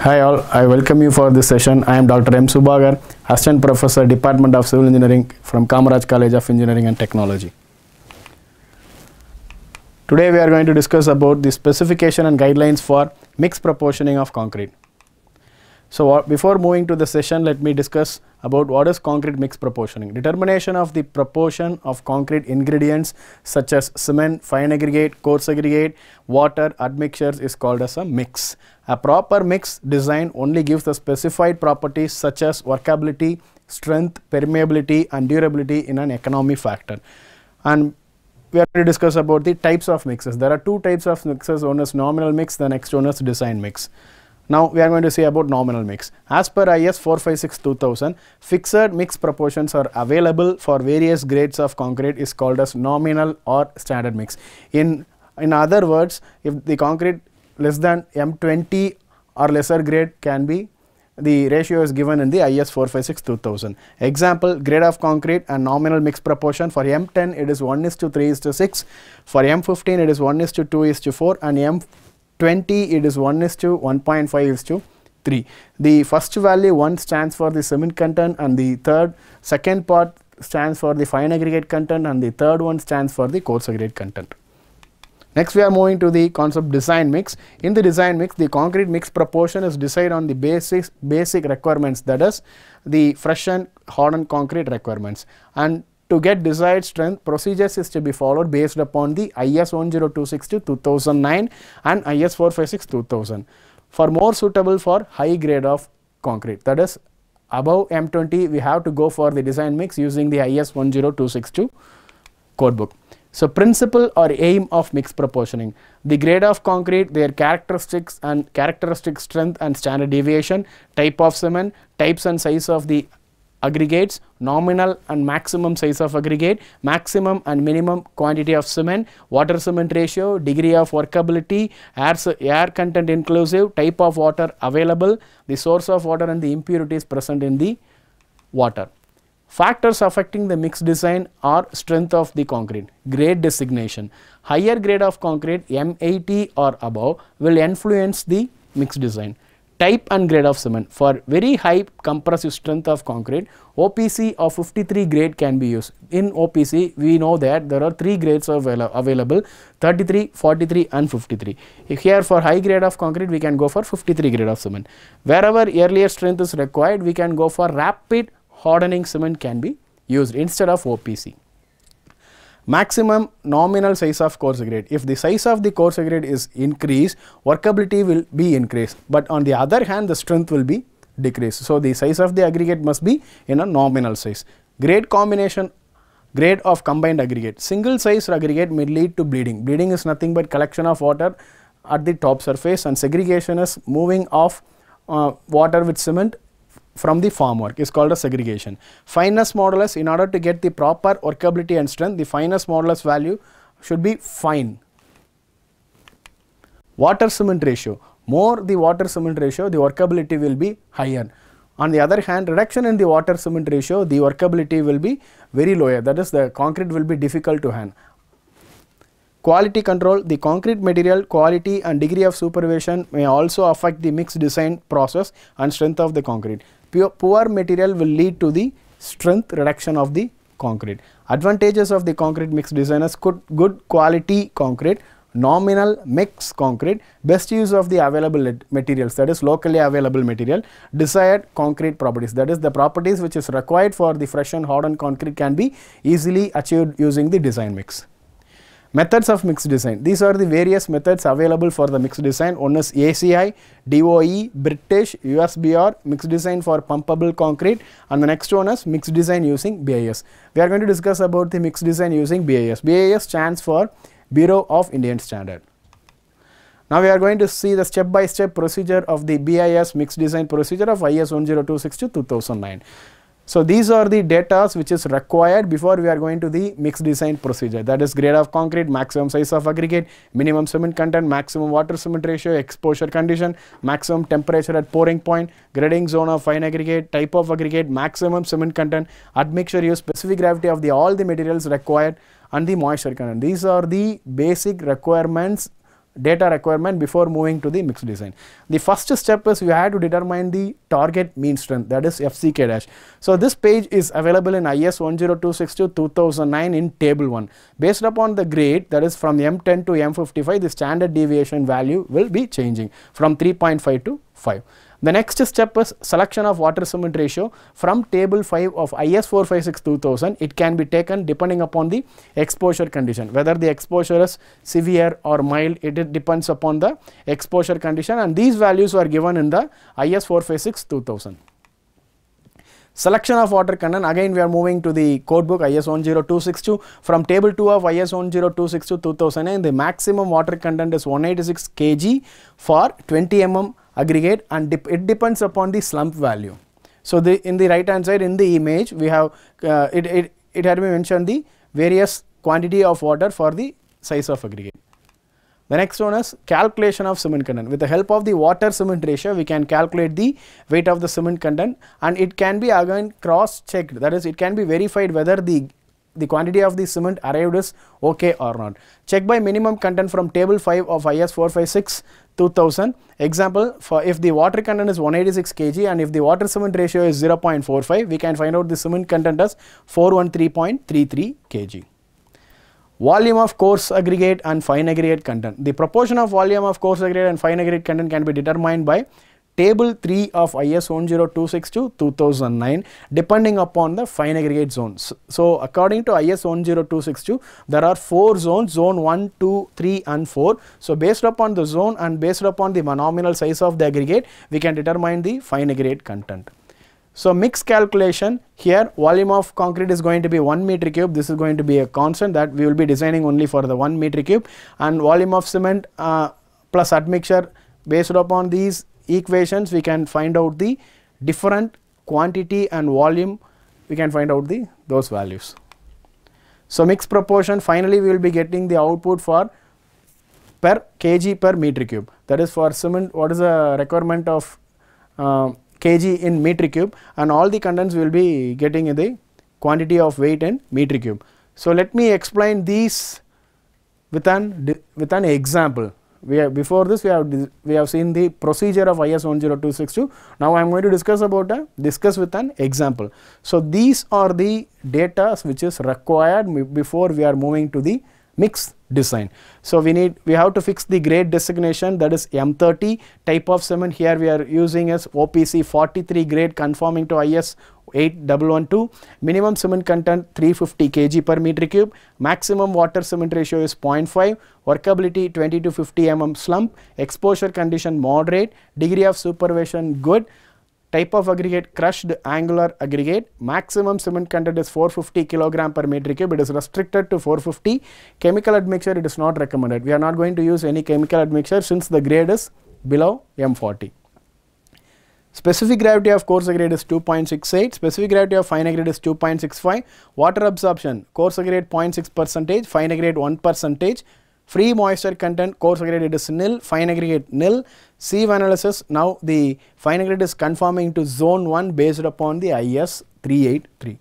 Hi all, I welcome you for this session. I am Dr. M. Subhagar, Assistant Professor, Department of Civil Engineering from Kamaraj College of Engineering and Technology. Today we are going to discuss about the specification and guidelines for mixed proportioning of concrete. So before moving to the session, let me discuss about what is concrete mixed proportioning. Determination of the proportion of concrete ingredients such as cement, fine aggregate, coarse aggregate, water, admixtures is called as a mix. A proper mix design only gives the specified properties such as workability, strength, permeability and durability in an economy factor. And we are going to discuss about the types of mixes. There are two types of mixes. One is nominal mix, the next one is design mix. Now we are going to see about nominal mix. As per IS 456-2000, fixed mix proportions are available for various grades of concrete is called as nominal or standard mix. In other words, if the concrete less than M20 or lesser grade can be, the ratio is given in the IS 456-2000. Example, grade of concrete and nominal mix proportion for M10 it is 1:3:6, for M15 it is 1:2:4 and M20 it is 1:1.5:3. The first value 1 stands for the cement content and the second part stands for the fine aggregate content and the third one stands for the coarse aggregate content. Next we are moving to the concept design mix. In the design mix, the concrete mix proportion is decided on the basic requirements, that is the fresh and hardened concrete requirements. And to get desired strength, procedures is to be followed based upon the IS 10262-2009 and IS 456-2000 for more suitable for high grade of concrete. That is above M20 we have to go for the design mix using the IS 10262 codebook. So principle or aim of mixed proportioning: the grade of concrete, their characteristics and characteristic strength and standard deviation, type of cement, types and size of the aggregates, nominal and maximum size of aggregate, maximum and minimum quantity of cement, water cement ratio, degree of workability, air content inclusive, type of water available, the source of water and the impurities present in the water. Factors affecting the mix design are strength of the concrete, grade designation. Higher grade of concrete M80 or above will influence the mix design. Type and grade of cement. For very high compressive strength of concrete, OPC of 53 grade can be used. In OPC, we know that there are 3 grades available: 33, 43 and 53. Here for high grade of concrete, we can go for 53 grade of cement. Wherever earlier strength is required, we can go for rapid hardening cement can be used instead of OPC. Maximum nominal size of coarse aggregate. If the size of the coarse aggregate is increased, workability will be increased, but on the other hand the strength will be decreased. So the size of the aggregate must be in a nominal size. Grade combination, grade of combined aggregate. Single size aggregate may lead to bleeding. Bleeding is nothing but collection of water at the top surface, and segregation is moving of water with cement from the formwork is called a segregation. Fineness modulus, in order to get the proper workability and strength, the fineness modulus value should be fine. Water cement ratio, more the water cement ratio, the workability will be higher. On the other hand, reduction in the water cement ratio, the workability will be very lower, that is the concrete will be difficult to handle. Quality control, the concrete material quality and degree of supervision may also affect the mix design process and strength of the concrete. Poor material will lead to the strength reduction of the concrete. Advantages of the concrete mix design is good quality concrete, nominal mix concrete, best use of the available materials, that is locally available material, desired concrete properties, that is the properties which is required for the fresh and hardened concrete can be easily achieved using the design mix. Methods of mix design. These are the various methods available for the mix design. One is ACI, DOE, British, USBR, mix design for pumpable concrete, and the next one is mix design using BIS. We are going to discuss about the mix design using BIS. BIS stands for Bureau of Indian Standard. Now we are going to see the step-by-step procedure of the BIS mix design procedure of IS 10262-2009. So these are the data which is required before we are going to the mix design procedure, that is grade of concrete, maximum size of aggregate, minimum cement content, maximum water cement ratio, exposure condition, maximum temperature at pouring point, grading zone of fine aggregate, type of aggregate, maximum cement content, admixture use, specific gravity of all the materials required and the moisture content. These are the basic requirements data requirement before moving to the mixed design. The first step is we have to determine the target mean strength, that is FCK dash. So this page is available in IS 10262-2009 in table 1. Based upon the grade, that is from M10 to M55, the standard deviation value will be changing from 3.5 to 5. The next step is selection of water cement ratio from table 5 of IS 456-2000. It can be taken depending upon the exposure condition, whether the exposure is severe or mild. It depends upon the exposure condition, and these values are given in the IS 456-2000. Selection of water content, again we are moving to the code book IS 10262. From table 2 of IS 10262-2009, the maximum water content is 186 kg for 20 mm aggregate, and it depends upon the slump value. So in the right hand side in the image we have it had been mentioned the various quantity of water for the size of aggregate. The next one is calculation of cement content. With the help of the water cement ratio, we can calculate the weight of the cement content, and it can be again cross checked, that is it can be verified whether the quantity of the cement arrived is okay or not. Check by minimum content from table 5 of IS 456-2000. Example, for if the water content is 186 kg and if the water cement ratio is 0.45, we can find out the cement content as 413.33 kg. Volume of coarse aggregate and fine aggregate content. The proportion of volume of coarse aggregate and fine aggregate content can be determined by table 3 of IS 10262-2009 depending upon the fine aggregate zones. So according to IS 10262, there are 4 zones, zone 1, 2, 3 and 4. So based upon the zone and based upon the nominal size of the aggregate, we can determine the fine aggregate content. So mix calculation, here volume of concrete is going to be 1 meter cube. This is going to be a constant that we will be designing only for the 1 meter cube, and volume of cement plus admixture. Based upon these equations, we can find out the different quantity and volume. We can find out those values. So mix proportion, finally we will be getting the output for per kg per meter cube. That is for cement, what is the requirement of kg in meter cube, and all the contents will be getting in the quantity of weight in meter cube. So let me explain these with an example. Before this we have seen the procedure of IS 10262. Now I am going to discuss with an example. So these are the data which is required before we are moving to the mixed design. So we have to fix the grade designation, that is M30. Type of cement, here we are using as OPC 43 grade conforming to IS 8112. Minimum cement content 350 kg per meter cube. Maximum water cement ratio is 0.5. Workability 20 to 50 mm slump. Exposure condition moderate. Degree of supervision good. Type of aggregate crushed angular aggregate. Maximum cement content is 450 kg per meter cube. It is restricted to 450. Chemical admixture, it is not recommended. We are not going to use any chemical admixture since the grade is below M40. Specific gravity of coarse aggregate is 2.68. Specific gravity of fine aggregate is 2.65. Water absorption, coarse aggregate 0.6%, fine aggregate 1%. Free moisture content, coarse aggregate is nil, fine aggregate nil. Sieve analysis, now the fine aggregate is conforming to zone 1 based upon the IS 383.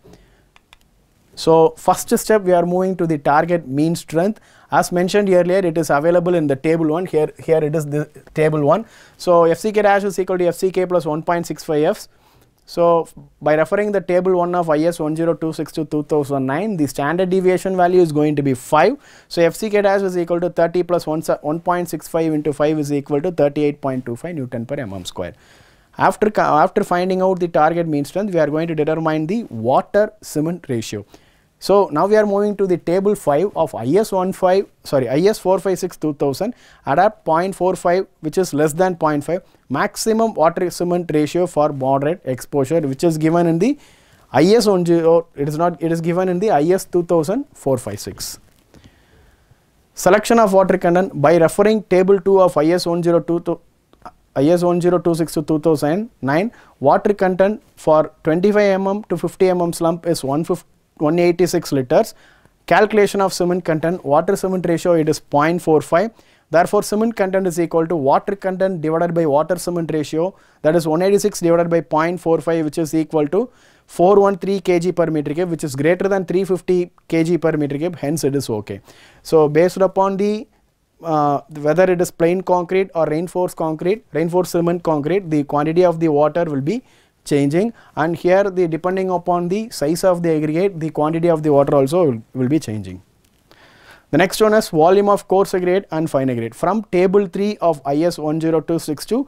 So first step, we are moving to the target mean strength. As mentioned earlier, it is available in the table 1. Here it is the table 1. So FCK dash is equal to FCK plus 1.65 Fs. So by referring the table 1 of IS 10262-2009, the standard deviation value is going to be 5. So FCK dash is equal to 30 plus 1.65 into 5 is equal to 38.25 Newton per mm square. After finding out the target mean strength, we are going to determine the water cement ratio. So now we are moving to the table 5 of IS 456-2000. Adapt 0.45 which is less than 0.5. Maximum water cement ratio for moderate exposure, which is given in the IS 10. It is given in the IS 2000-456. Selection of water content, by referring table 2 of IS 10262-2009, water content for 25 mm to 50 mm slump is 186 liters. Calculation of cement content, water cement ratio, it is 0.45. Therefore, cement content is equal to water content divided by water cement ratio, that is 186 divided by 0.45, which is equal to 413 kg per meter cube, which is greater than 350 kg per meter cube, hence it is okay. So based upon the whether it is plain concrete or reinforced cement concrete, the quantity of the water will be changing, and here the depending upon the size of the aggregate, the quantity of the water also will be changing. The next one is volume of coarse aggregate and fine aggregate. From table 3 of IS 10262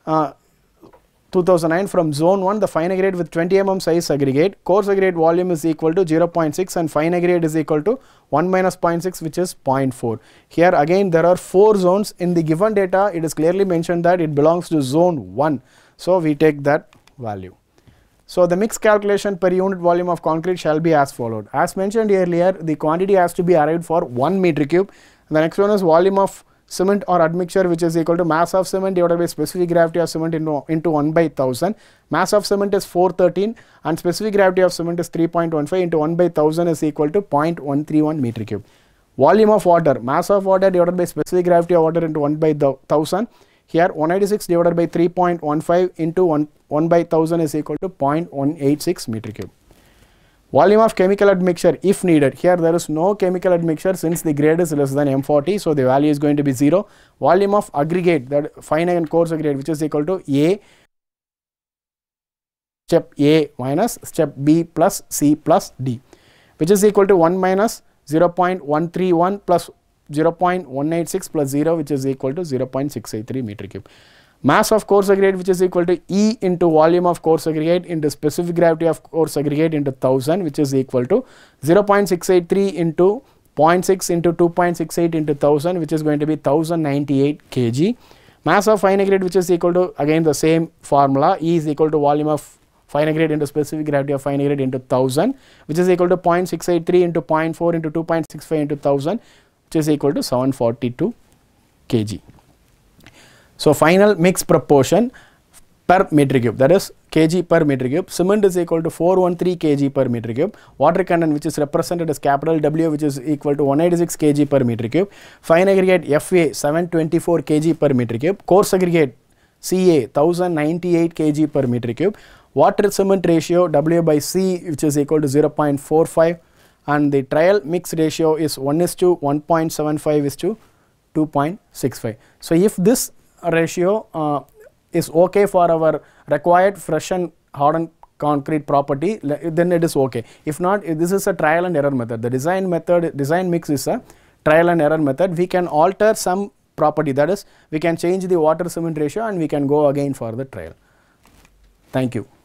2009, from zone 1, the fine aggregate with 20 mm size aggregate, coarse aggregate volume is equal to 0.6 and fine aggregate is equal to 1 minus 0.6, which is 0.4. Here again there are 4 zones. In the given data it is clearly mentioned that it belongs to zone 1. So we take that value. So the mix calculation per unit volume of concrete shall be as followed. As mentioned earlier, the quantity has to be arrived for 1 meter cube. The next one is volume of cement or admixture, which is equal to mass of cement divided by specific gravity of cement into 1 by 1000. Mass of cement is 413 and specific gravity of cement is 3.15 into 1 by 1000 is equal to 0.131 meter cube. Volume of water, mass of water divided by specific gravity of water into 1 by 1000. Here 186 divided by 3.15 into 1 by 1000 is equal to 0.186 meter cube. Volume of chemical admixture if needed. Here there is no chemical admixture since the grade is less than M40, so the value is going to be 0. Volume of aggregate, that fine and coarse aggregate, which is equal to A, step A minus step B plus C plus D, which is equal to 1 minus 0.131 plus 0.186 plus 0, which is equal to 0.683 meter cube. Mass of coarse aggregate, which is equal to E into volume of coarse aggregate into specific gravity of coarse aggregate into 1000, which is equal to 0.683 into 0.6 into 2.68 into 1000, which is going to be 1098 kg. Mass of fine aggregate, which is equal to again the same formula, E is equal to volume of fine aggregate into specific gravity of fine aggregate into 1000, which is equal to 0.683 into 0.4 into 2.65 into 1000, which is equal to 742 kg. So final mix proportion per meter cube, that is kg per meter cube. Cement is equal to 413 kg per meter cube. Water content, which is represented as capital W, which is equal to 186 kg per meter cube. Fine aggregate Fa 724 kg per meter cube. Coarse aggregate Ca 1098 kg per meter cube. Water cement ratio W by C, which is equal to 0.45, and the trial mix ratio is 1:1.75 is to 2.65. So if this ratio is okay for our required fresh and hardened concrete property, then it is okay. If not, this is a trial and error method. The design mix is a trial and error method. We can alter some property, that is we can change the water cement ratio and we can go again for the trial. Thank you.